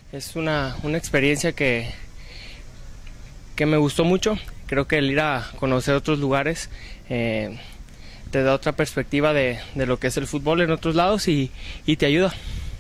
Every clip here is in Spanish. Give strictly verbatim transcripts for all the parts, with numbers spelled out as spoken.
Es una, una experiencia que, que me gustó mucho. Creo que el ir a conocer otros lugares eh, te da otra perspectiva de, de lo que es el fútbol en otros lados y, y te ayuda.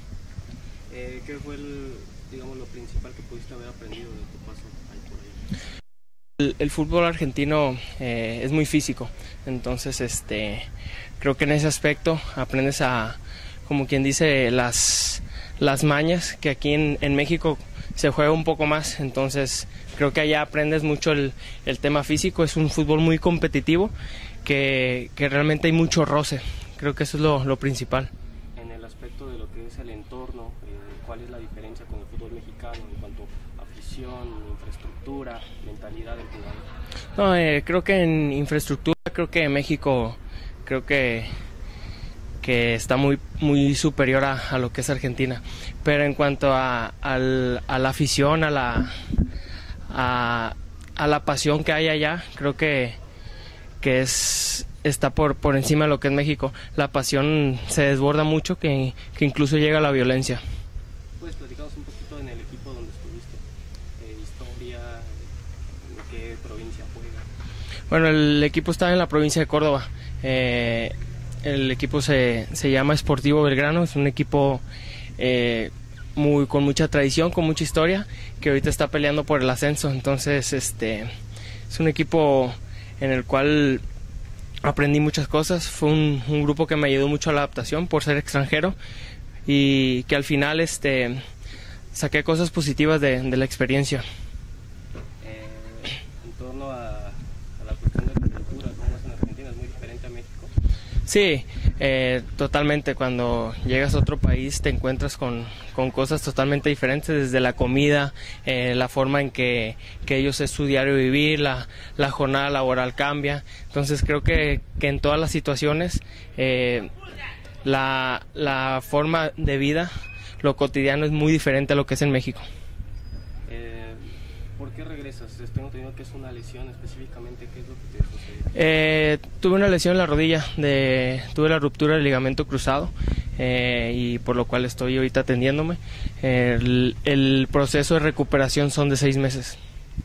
Eh, ¿Qué fue el, digamos, lo principal que pudiste haber aprendido de tu paso ahí por ahí? El, el fútbol argentino eh, es muy físico, entonces este, creo que en ese aspecto aprendes a, como quien dice, las, las mañas que aquí en, en México se juega un poco más, entonces creo que allá aprendes mucho el, el tema físico. Es un fútbol muy competitivo que, que realmente hay mucho roce, creo que eso es lo, lo principal. En el aspecto de lo que es el entorno, eh, ¿cuál es la diferencia con el fútbol mexicano en cuanto a afición, infraestructura, mentalidad del jugador? No, eh, creo que en infraestructura, creo que México, creo que que está muy muy superior a, a lo que es Argentina, pero en cuanto a, al, a la afición, a la a, a la pasión que hay allá, creo que que es está por por encima de lo que es México. La pasión se desborda mucho, que, que incluso llega a la violencia. ¿Puedes platicarnos un poquito en el equipo donde estuviste? Eh, historia, ¿en qué provincia juega? Bueno, el equipo está en la provincia de Córdoba. Eh, el equipo se, se llama Sportivo Belgrano, es un equipo eh, muy, con mucha tradición, con mucha historia, que ahorita está peleando por el ascenso. Entonces, este es un equipo en el cual aprendí muchas cosas. Fue un, un grupo que me ayudó mucho a la adaptación por ser extranjero y que al final este saqué cosas positivas de, de la experiencia. Eh, en torno a, a la cuestión de la cultura, ¿cómo es en Argentina? ¿Es muy diferente a México? Sí, eh, totalmente. Cuando llegas a otro país te encuentras con, con cosas totalmente diferentes, desde la comida, eh, la forma en que, que ellos es su diario vivir, la, la jornada laboral cambia. Entonces creo que, que en todas las situaciones eh, la, la forma de vida, lo cotidiano es muy diferente a lo que es en México. Eh, ¿Por qué regresas? Tengo entendido que es una lesión específicamente. ¿Qué es lo que te sucedió? Eh, tuve una lesión en la rodilla, de, tuve la ruptura del ligamento cruzado eh, y por lo cual estoy ahorita atendiéndome. El, el proceso de recuperación son de seis meses.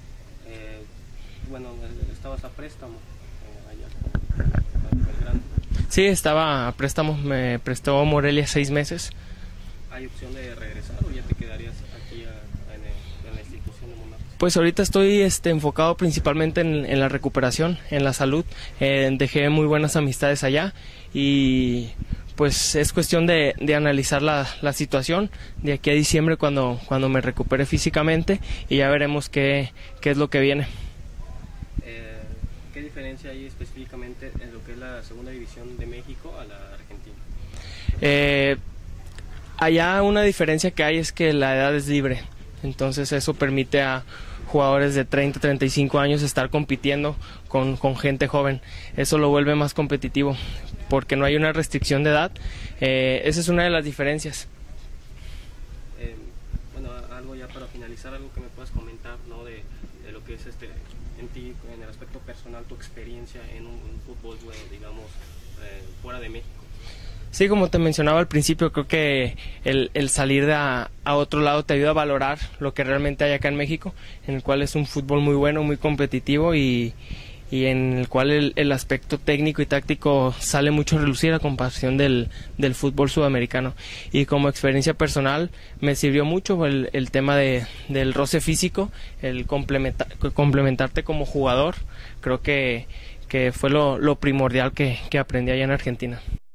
Eh, bueno, estabas a préstamo eh, allá con, con Belgrano. Sí, estaba a préstamo, me prestó Morelia seis meses. ¿Hay opción de regresar o ya te quedarías aquí a, en, el, en la institución de Monarcas? Pues ahorita estoy este, enfocado principalmente en, en la recuperación, en la salud. Eh, dejé muy buenas amistades allá y pues es cuestión de, de analizar la, la situación de aquí a diciembre cuando, cuando me recupere físicamente y ya veremos qué, qué es lo que viene. Eh, ¿Qué diferencia hay específicamente en lo que es la segunda división de México a la Argentina? Eh, allá una diferencia que hay es que la edad es libre, entonces eso permite a jugadores de treinta, treinta y cinco años estar compitiendo con, con gente joven. Eso lo vuelve más competitivo porque no hay una restricción de edad. Eh, esa es una de las diferencias. Eh, bueno, algo ya para finalizar, algo que me puedas comentar, ¿no? de, de lo que es este en ti, en el aspecto personal, tu experiencia en un, un fútbol, bueno, digamos, eh, fuera de México. Sí, como te mencionaba al principio, creo que el, el salir de a, a otro lado te ayuda a valorar lo que realmente hay acá en México, en el cual es un fútbol muy bueno, muy competitivo y, y en el cual el, el aspecto técnico y táctico sale mucho a relucir a comparación del, del fútbol sudamericano. Y como experiencia personal me sirvió mucho el, el tema de, del roce físico, el complementa, complementarte como jugador. Creo que, que fue lo, lo primordial que, que aprendí allá en Argentina.